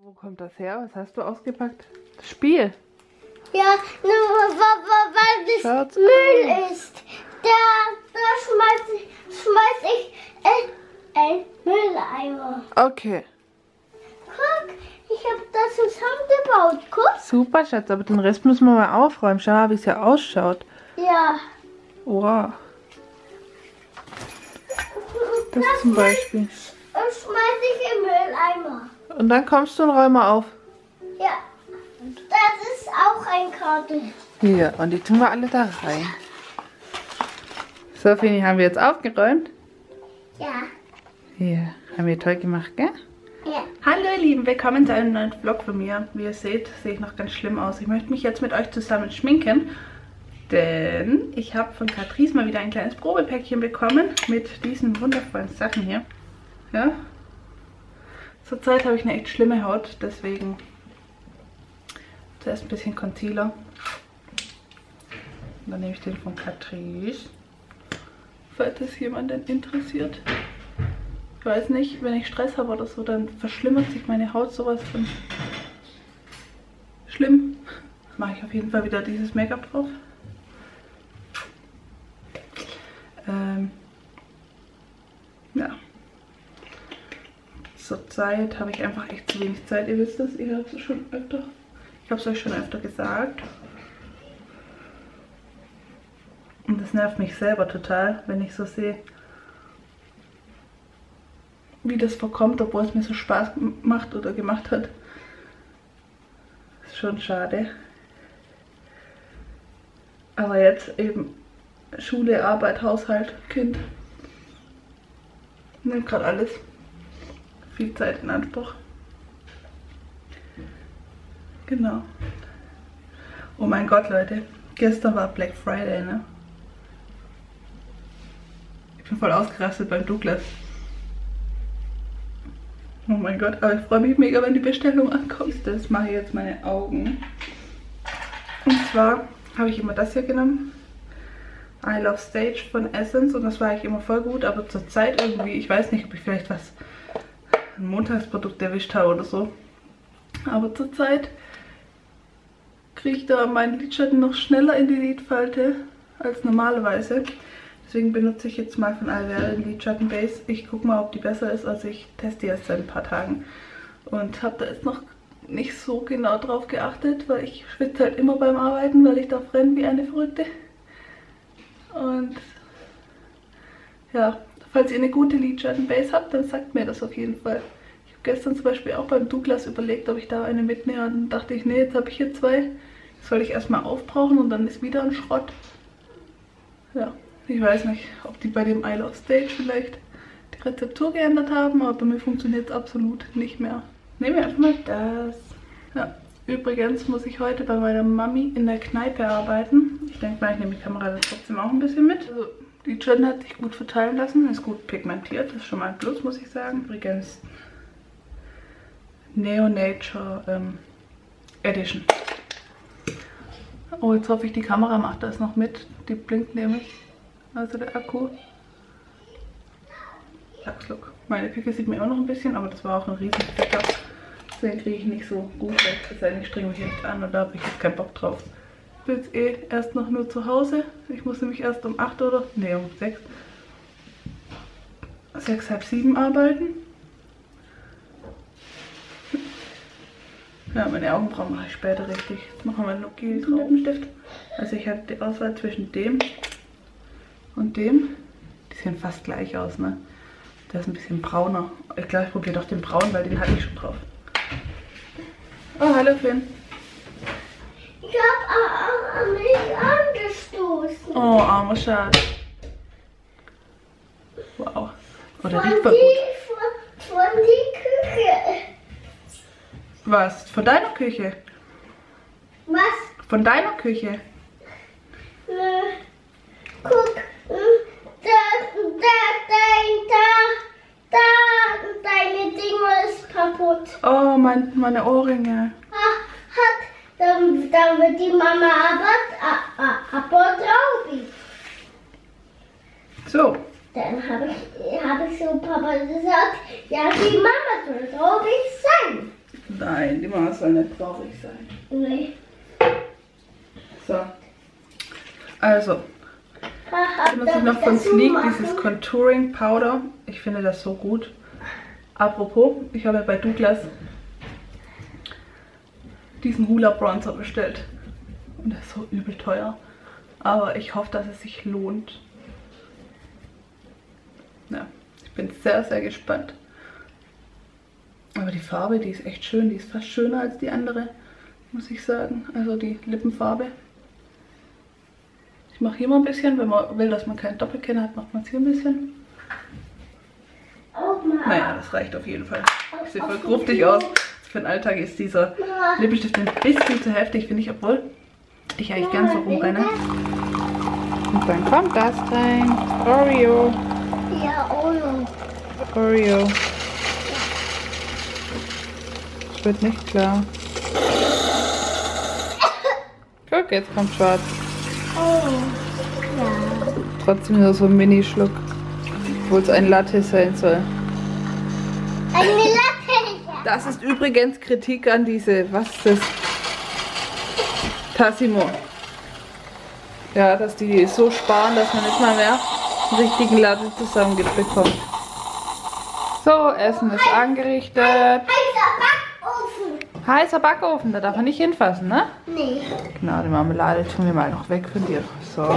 Wo kommt das her? Was hast du ausgepackt? Das Spiel. Ja, nur weil das Schaut's Müll aus. ist. Da schmeiß ich ein Mülleimer. Okay. Guck, ich habe das zusammengebaut. Guck. Super, Schatz. Aber den Rest müssen wir mal aufräumen. Schau mal, wie es ja ausschaut. Ja. Wow. Das zum Beispiel. Und schmeiß ich im Mülleimer. Und dann kommst du und räum mal auf. Ja. Das ist auch ein Karton. Hier, und die tun wir alle da rein. So, Fini, haben wir jetzt aufgeräumt? Ja. Hier, haben wir toll gemacht, gell? Ja. Hallo ihr Lieben, willkommen zu einem neuen Vlog von mir. Wie ihr seht, sehe ich noch ganz schlimm aus. Ich möchte mich jetzt mit euch zusammen schminken, denn ich habe von Catrice mal wieder ein kleines Probepäckchen bekommen mit diesen wundervollen Sachen hier. Ja. Zurzeit habe ich eine echt schlimme Haut, deswegen zuerst ein bisschen Concealer. Und dann nehme ich den von Catrice, falls es jemanden interessiert. Ich weiß nicht, wenn ich Stress habe oder so, dann verschlimmert sich meine Haut sowas von schlimm. Mache ich auf jeden Fall wieder dieses Make-up drauf. Ja. Zurzeit habe ich einfach echt zu wenig Zeit. Ihr wisst das, ich habe es schon öfter. Ich habe es euch schon öfter gesagt. Und das nervt mich selber total, wenn ich so sehe, wie das vorkommt, obwohl es mir so Spaß macht oder gemacht hat. Ist schon schade. Aber jetzt eben Schule, Arbeit, Haushalt, Kind. Nimmt gerade alles viel Zeit in Anspruch. Genau. Oh mein Gott, Leute. Gestern war Black Friday, ne? Ich bin voll ausgerastet beim Douglas. Oh mein Gott, aber ich freue mich mega, wenn die Bestellung ankommt. Das mache ich jetzt meine Augen. Und zwar habe ich immer das hier genommen. I Love Stage von Essence. Und das war eigentlich immer voll gut. Aber zur Zeit irgendwie, ich weiß nicht, ob ich vielleicht ein Montagsprodukt erwischt habe oder so. Aber zur Zeit kriege ich da meinen Lidschatten noch schneller in die Lidfalte als normalerweise. Deswegen benutze ich jetzt mal von Alvera den Lidschatten Base. Ich gucke mal, ob die besser ist. Also ich teste die erst seit ein paar Tagen. Und habe da jetzt noch nicht so genau drauf geachtet, weil ich schwitze halt immer beim Arbeiten, weil ich da renne wie eine Verrückte. Und ja, falls ihr eine gute Lidschatten Base habt, dann sagt mir das auf jeden Fall. Ich habe gestern zum Beispiel auch beim Douglas überlegt, ob ich da eine mitnehme. Und dann dachte ich, nee, jetzt habe ich hier zwei. Das soll ich erstmal aufbrauchen und dann ist wieder ein Schrott. Ja. Ich weiß nicht, ob die bei dem I Love Stage vielleicht die Rezeptur geändert haben, aber bei mir funktioniert es absolut nicht mehr. Nehmen wir einfach mal das. Ja, übrigens muss ich heute bei meiner Mami in der Kneipe arbeiten. Ich denke mal, ich nehme die Kamera dann trotzdem auch ein bisschen mit. Also, die Lidschatten hat sich gut verteilen lassen, ist gut pigmentiert, das ist schon mal ein Plus, muss ich sagen. Übrigens Neo Nature Edition. Oh, jetzt hoffe ich, die Kamera macht das noch mit. Die blinkt nämlich. Also der Akku. Look. Meine Pickel sieht mir immer noch ein bisschen, aber das war auch ein riesen Stecker. Deswegen kriege ich nicht so gut weg. Es sei denn, ich strenge mich nicht an und da habe ich jetzt keinen Bock drauf. Ich bin jetzt erst noch nur zu Hause. Ich muss nämlich erst um 8 oder, nee, um 6. 6, halb 7 arbeiten. Ja, meine Augenbrauen mache ich später richtig. Jetzt machen wir noch Gel drauf mit dem Stift. Also ich habe die Auswahl zwischen dem und dem. Die sehen fast gleich aus, ne? Der ist ein bisschen brauner. Ich glaube, ich probiere doch den braunen, weil den hatte ich schon drauf. Oh, hallo Finn. Ich habe mich angestoßen. Oh, armer Schatz. Wow. Oh, der riecht voll gut. Von die Küche. Was? Von deiner Küche? Was? Von deiner Küche? Guck, deine Dinge ist kaputt. Oh, meine Ohrringe. Dann wird die Mama aber traurig. So. Dann habe ich so Papa gesagt, ja, die Mama soll traurig sein. Nein, die Mama soll nicht traurig sein. Nee. So. Also. Was ich noch von Sleek, dieses Contouring Powder. Ich finde das so gut. Apropos, ich habe bei Douglas diesen Hoola Bronzer bestellt. Und der ist so übel teuer. Aber ich hoffe, dass es sich lohnt. Ja, ich bin sehr, sehr gespannt. Aber die Farbe, die ist echt schön. Die ist fast schöner als die andere, muss ich sagen. Also die Lippenfarbe. Ich mache hier mal ein bisschen. Wenn man will, dass man keinen Doppelkinn hat, macht man es hier ein bisschen. Naja, das reicht auf jeden Fall. Das sieht voll gruftig aus. Für den Alltag ist dieser Lippenstift ein bisschen zu heftig, finde ich, obwohl ich eigentlich gern so rumrenne. Und dann kommt das rein. Oreo. Ja, Oreo. Oreo. Das wird nicht klar. Guck, jetzt kommt schwarz. Oh, ja. Trotzdem nur so ein Mini-Schluck. Obwohl es ein Latte sein soll. Eine Latte. Das ist übrigens Kritik an diese, was ist das? Tassimo. Ja, dass die so sparen, dass man nicht mal mehr einen richtigen Latte zusammenbekommt. So, Essen ist angerichtet. Heißer Backofen. Heißer Backofen, da darf man nicht hinfassen, ne? Nee. Genau, die Marmelade tun wir mal noch weg von dir. So.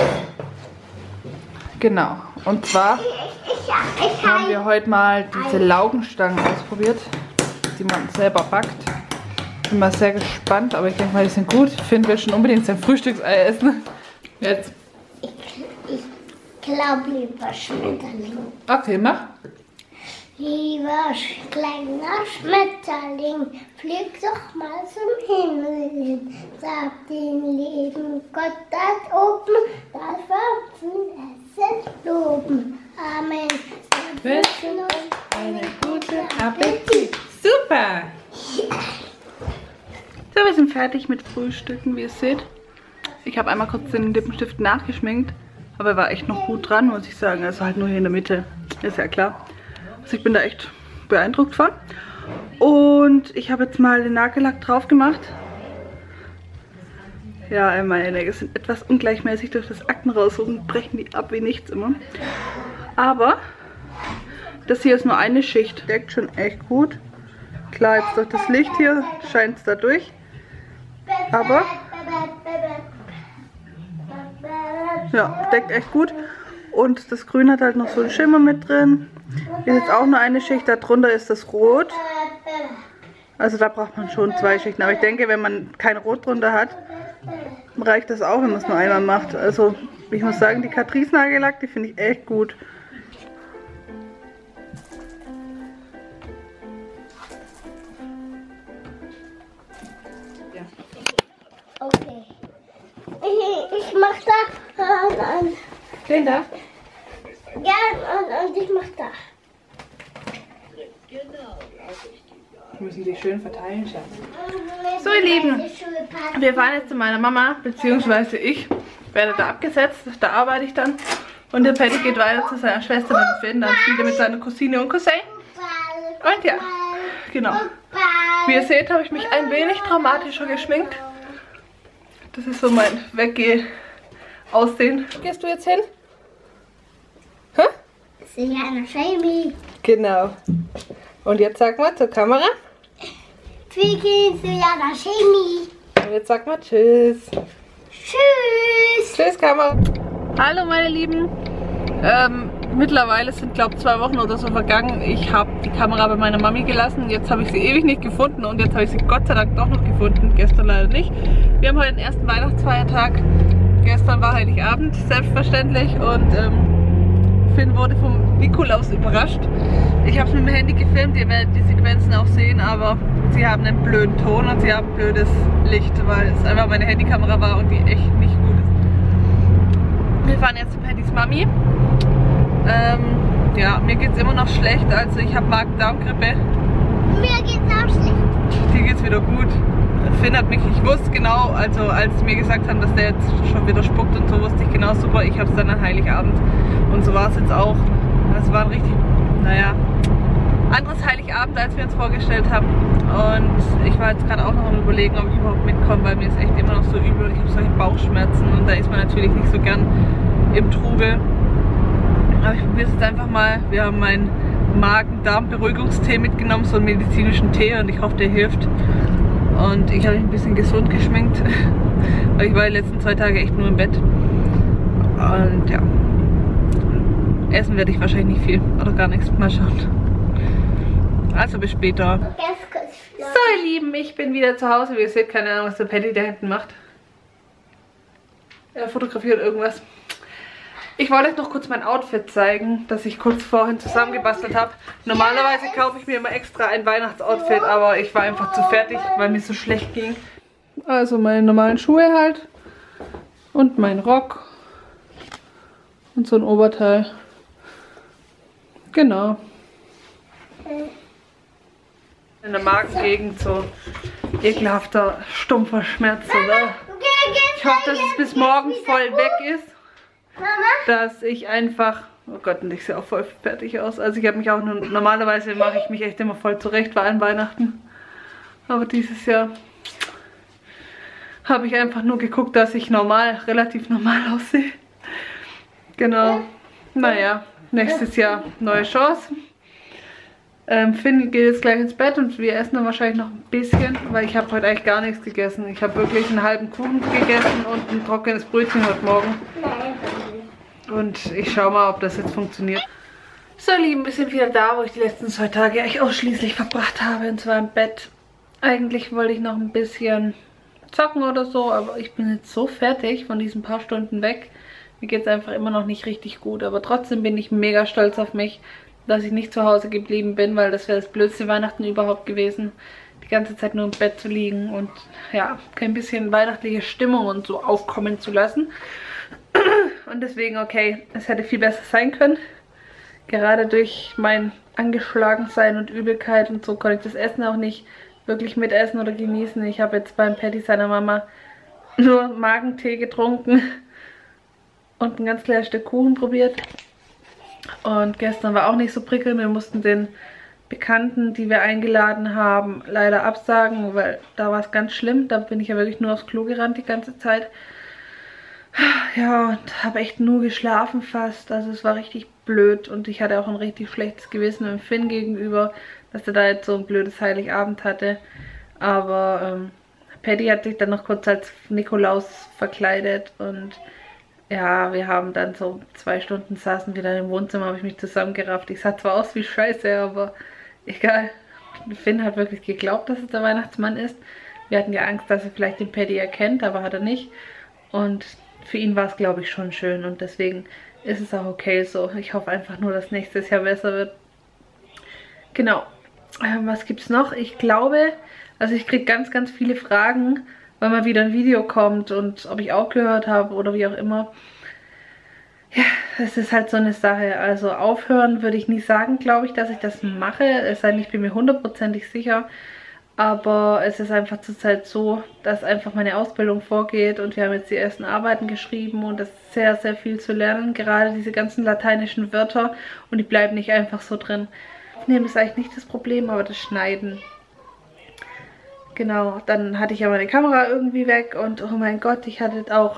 Genau. Und zwar haben wir heute mal diese Laugenstangen ausprobiert, die man selber backt. Bin mal sehr gespannt, aber ich denke mal, die sind gut. Finn will schon unbedingt sein Frühstücksei essen. Jetzt. Ich glaube lieber Schmetterling. Okay, mach. Lieber kleiner Schmetterling, flieg doch mal zum Himmel hin. Sag dem lieben Gott dort oben, das Wapfen essen loben. Amen. Wünschen uns einen guten Appetit. Super! So, wir sind fertig mit Frühstücken, wie ihr seht. Ich habe einmal kurz den Lippenstift nachgeschminkt, aber er war echt noch gut dran, muss ich sagen. Also halt nur hier in der Mitte, ist ja klar. Also ich bin da echt beeindruckt von. Und ich habe jetzt mal den Nagellack drauf gemacht. Ja, meine Nägel sind etwas ungleichmäßig durch das Akten raussuchen, brechen die ab wie nichts immer. Aber das hier ist nur eine Schicht, deckt schon echt gut. Klar, jetzt durch das Licht hier scheint es da durch. Aber ja, deckt echt gut. Und das Grün hat halt noch so einen Schimmer mit drin. Ist jetzt auch nur eine Schicht, darunter ist das Rot. Also da braucht man schon 2 Schichten. Aber ich denke, wenn man kein Rot drunter hat, reicht das auch, wenn man es nur einmal macht. Also ich muss sagen, die Catrice Nagellack, die finde ich echt gut. Okay. Ich mach da. Den da? Ja, und ich mach da. Wir müssen die schön verteilen, Schatz. So, ihr Lieben, wir fahren jetzt zu meiner Mama, beziehungsweise ich werde da abgesetzt, da arbeite ich dann. Und der Paddy geht weiter zu seiner Schwester mit dem Finn, dann spielt er mit seiner Cousine und Cousin. Und ja, genau. Wie ihr seht, habe ich mich ein wenig traumatischer geschminkt. Das ist so mein Weggeh-Aussehen. Gehst du jetzt hin? Hä? Sujana Jamie. Genau. Und jetzt sag mal zur Kamera. Vicky, Sujana Jamie. Und jetzt sag mal Tschüss. Tschüss. Tschüss, Kamera. Hallo, meine Lieben. Mittlerweile sind, glaube ich, 2 Wochen oder so vergangen. Ich habe die Kamera bei meiner Mami gelassen. Jetzt habe ich sie ewig nicht gefunden und jetzt habe ich sie Gott sei Dank doch noch gefunden. Gestern leider nicht. Wir haben heute den ersten Weihnachtsfeiertag. Gestern war Heiligabend, selbstverständlich. Und Finn wurde vom Nikolaus überrascht. Ich habe es mit dem Handy gefilmt. Ihr werdet die Sequenzen auch sehen, aber sie haben einen blöden Ton und sie haben blödes Licht, weil es einfach meine Handykamera war und die echt nicht gut ist. Wir fahren jetzt zu Paddys Mami. Ja, mir geht es immer noch schlecht, also ich habe Magen-Darm-Grippe. Mir geht's auch schlecht. Dir geht's wieder gut. Finn hat mich, ich wusste genau, also als sie mir gesagt haben, dass der jetzt schon wieder spuckt und so, wusste ich genau, super, ich habe es dann an Heiligabend. Und so war es jetzt auch. Es war richtig, naja, anderes Heiligabend, als wir uns vorgestellt haben. Und ich war jetzt gerade auch noch am Überlegen, ob ich überhaupt mitkomme, weil mir ist echt immer noch so übel und ich habe solche Bauchschmerzen und da ist man natürlich nicht so gern im Trubel. Aber ich probiere es jetzt einfach mal. Wir haben meinen Magen-Darm-Beruhigungstee mitgenommen, so einen medizinischen Tee, und ich hoffe, der hilft. Und ich habe mich ein bisschen gesund geschminkt, weil ich war die letzten 2 Tage echt nur im Bett. Und ja, essen werde ich wahrscheinlich nicht viel oder gar nichts. Mal schauen. Also bis später. So ihr Lieben, ich bin wieder zu Hause. Wie ihr seht, keine Ahnung, was der Paddy da hinten macht. Er fotografiert irgendwas. Ich wollte euch noch kurz mein Outfit zeigen, das ich kurz vorhin zusammengebastelt habe. Normalerweise kaufe ich mir immer extra ein Weihnachtsoutfit, aber ich war einfach zu fertig, weil mir so schlecht ging. Also meine normalen Schuhe halt. Und mein Rock. Und so ein Oberteil. Genau. In der Magengegend so ekelhafter, stumpfer Schmerz, oder? Ich hoffe, dass es bis morgen voll weg ist. Dass ich einfach... Oh Gott, und ich sehe auch voll fertig aus. Also ich habe mich auch nur... Normalerweise mache ich mich echt immer voll zurecht bei allen Weihnachten. Aber dieses Jahr habe ich einfach nur geguckt, dass ich relativ normal aussehe. Genau. Naja, nächstes Jahr neue Chance. Finn geht jetzt gleich ins Bett und wir essen dann wahrscheinlich noch ein bisschen, weil ich habe heute eigentlich gar nichts gegessen. Ich habe wirklich einen halben Kuchen gegessen und ein trockenes Brötchen heute Morgen. Und ich schaue mal, ob das jetzt funktioniert. So, ihr Lieben, wir sind wieder da, wo ich die letzten 2 Tage eigentlich ausschließlich verbracht habe, und zwar im Bett. Eigentlich wollte ich noch ein bisschen zocken oder so, aber ich bin jetzt so fertig von diesen paar Stunden weg. Mir geht es einfach immer noch nicht richtig gut, aber trotzdem bin ich mega stolz auf mich, dass ich nicht zu Hause geblieben bin, weil das wäre das blödste Weihnachten überhaupt gewesen, die ganze Zeit nur im Bett zu liegen und ja, kein bisschen weihnachtliche Stimmung und so aufkommen zu lassen. Und deswegen, okay, es hätte viel besser sein können. Gerade durch mein Angeschlagensein und Übelkeit und so konnte ich das Essen auch nicht wirklich mitessen oder genießen. Ich habe jetzt beim Paddy seiner Mama nur Magentee getrunken und ein ganz kleines Stück Kuchen probiert. Und gestern war auch nicht so prickelnd. Wir mussten den Bekannten, die wir eingeladen haben, leider absagen, weil da war es ganz schlimm. Da bin ich ja wirklich nur aufs Klo gerannt die ganze Zeit. Ja, und habe echt nur geschlafen fast. Also es war richtig blöd und ich hatte auch ein richtig schlechtes Gewissen dem Finn gegenüber, dass er da jetzt so ein blödes Heiligabend hatte. Aber Paddy hat sich dann noch kurz als Nikolaus verkleidet und ja, wir haben dann so 2 Stunden saßen wir dann im Wohnzimmer, habe ich mich zusammengerafft. Ich sah zwar aus wie Scheiße, aber egal. Finn hat wirklich geglaubt, dass es der Weihnachtsmann ist. Wir hatten ja Angst, dass er vielleicht den Paddy erkennt, aber hat er nicht. Und für ihn war es, glaube ich, schon schön und deswegen ist es auch okay so. Ich hoffe einfach nur, dass nächstes Jahr besser wird. Genau. Was gibt's noch? Ich glaube, also ich kriege ganz, ganz viele Fragen, weil mal wieder ein Video kommt und ob ich aufgehört habe oder wie auch immer. Ja, das ist halt so eine Sache. Also aufhören würde ich nie sagen, glaube ich, dass ich das mache. Es sei denn, ich bin mir 100%ig sicher. Aber es ist einfach zurzeit so, dass einfach meine Ausbildung vorgeht und wir haben jetzt die ersten Arbeiten geschrieben und es ist sehr, sehr viel zu lernen. Gerade diese ganzen lateinischen Wörter und die bleiben nicht einfach so drin. Aufnehmen ist eigentlich nicht das Problem, aber das Schneiden. Genau, dann hatte ich ja meine Kamera irgendwie weg und oh mein Gott, ich hatte auch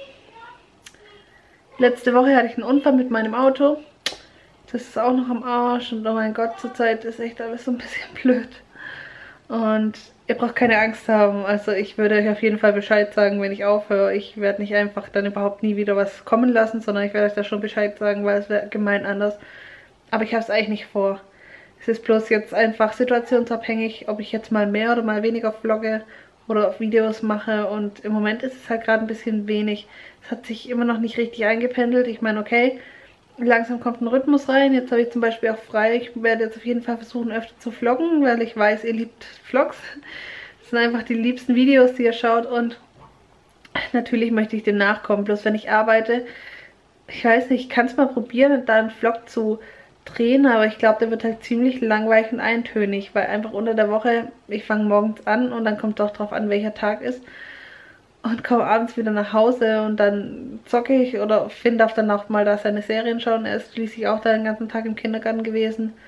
letzte Woche hatte ich einen Unfall mit meinem Auto. Das ist auch noch am Arsch und oh mein Gott, zurzeit ist echt alles so ein bisschen blöd. Und ihr braucht keine Angst haben, also ich würde euch auf jeden Fall Bescheid sagen, wenn ich aufhöre. Ich werde nicht einfach dann überhaupt nie wieder was kommen lassen, sondern ich werde euch da schon Bescheid sagen, weil es wäre gemein anders. Aber ich habe es eigentlich nicht vor. Es ist bloß jetzt einfach situationsabhängig, ob ich jetzt mal mehr oder mal weniger vlogge oder auf Videos mache. Und im Moment ist es halt gerade ein bisschen wenig. Es hat sich immer noch nicht richtig eingependelt. Ich meine, okay, langsam kommt ein Rhythmus rein. Jetzt habe ich zum Beispiel auch frei. Ich werde jetzt auf jeden Fall versuchen, öfter zu vloggen, weil ich weiß, ihr liebt Vlogs. Das sind einfach die liebsten Videos, die ihr schaut. Und natürlich möchte ich dem nachkommen. Bloß wenn ich arbeite, ich weiß nicht, ich kann es mal probieren, da einen Vlog zu drehen, aber ich glaube, der wird halt ziemlich langweilig und eintönig, weil einfach unter der Woche, ich fange morgens an und dann kommt doch drauf an, welcher Tag ist und komme abends wieder nach Hause und dann zocke ich oder Finn darf dann auch mal da seine Serien schauen. Er ist schließlich auch da den ganzen Tag im Kindergarten gewesen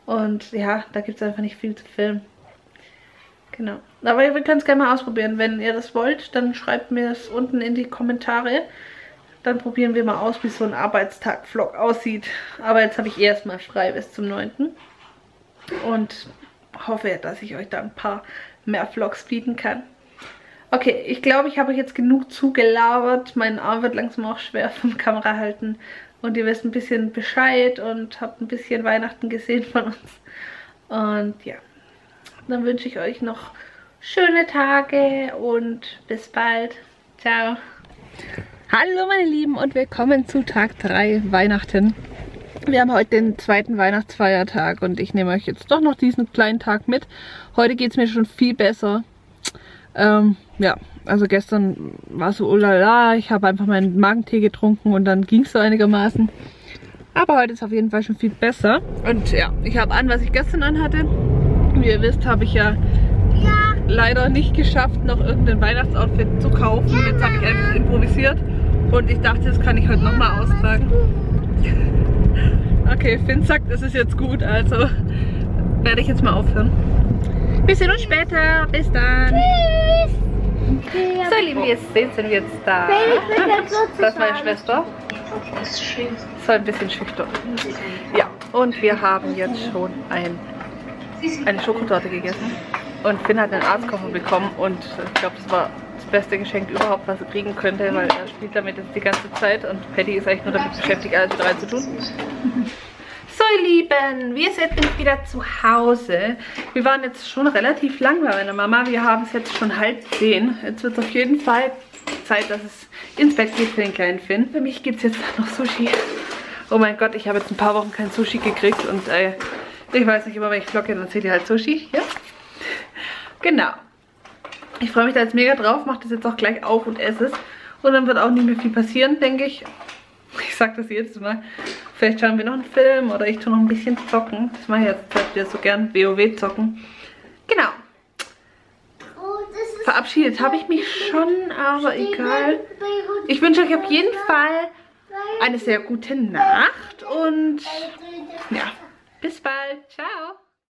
Und ja, da gibt es einfach nicht viel zu filmen. Genau. Aber ihr könnt es gerne mal ausprobieren. Wenn ihr das wollt, dann schreibt mir es unten in die Kommentare. Dann probieren wir mal aus, wie so ein Arbeitstag-Vlog aussieht. Aber jetzt habe ich erstmal frei bis zum 9. Und hoffe, dass ich euch da ein paar mehr Vlogs bieten kann. Okay, ich glaube, ich habe euch jetzt genug zugelabert. Mein Arm wird langsam auch schwer vom Kamera halten. Und ihr wisst ein bisschen Bescheid und habt ein bisschen Weihnachten gesehen von uns. Und ja, dann wünsche ich euch noch schöne Tage und bis bald. Ciao. Hallo meine Lieben und willkommen zu Tag 3 Weihnachten. Wir haben heute den 2. Weihnachtsfeiertag und ich nehme euch jetzt doch noch diesen kleinen Tag mit. Heute geht es mir schon viel besser. Ja, also gestern war so oh la la, ich habe einfach meinen Magentee getrunken und dann ging es so einigermaßen. Aber heute ist auf jeden Fall schon viel besser. Und ja, ich habe an, was ich gestern anhatte. Wie ihr wisst, habe ich ja leider nicht geschafft, noch irgendein Weihnachtsoutfit zu kaufen. Jetzt habe ich einfach improvisiert und ich dachte, das kann ich heute nochmal austragen. Okay, Finn sagt, es ist jetzt gut, also werde ich jetzt mal aufhören. Wir sehen uns später. Bis dann. Tschüss. So, ihr Lieben, jetzt sind wir jetzt da. Das ist meine Schwester. So ein bisschen schüchtern. Ja, und wir haben jetzt schon eine Schokotorte gegessen. Und Finn hat einen Arztkoffer bekommen und ich glaube, das war das beste Geschenk überhaupt, was er kriegen könnte, weil er spielt damit jetzt die ganze Zeit und Patty ist eigentlich nur damit beschäftigt, alles wieder reinzutun. So ihr Lieben, wir sind wieder zu Hause. Wir waren jetzt schon relativ lang bei meiner Mama. Wir haben es jetzt schon 9:30. Jetzt wird es auf jeden Fall Zeit, dass es ins Bett geht für den kleinen Finn. Für mich gibt es jetzt noch Sushi. Oh mein Gott, ich habe jetzt ein paar Wochen kein Sushi gekriegt und ich weiß nicht, immer wenn ich vlogge, dann seht ihr halt Sushi. Ja? Genau. Ich freue mich da jetzt mega drauf, mache das jetzt auch gleich auf und esse es. Und dann wird auch nicht mehr viel passieren, denke ich. Ich sage das jedes Mal. Vielleicht schauen wir noch einen Film oder ich tue noch ein bisschen zocken. Das mache ich jetzt wieder so gern, WoW zocken. Genau. Verabschiedet habe ich mich schon, aber egal. Ich wünsche euch auf jeden Fall eine sehr gute Nacht und ja, bis bald. Ciao.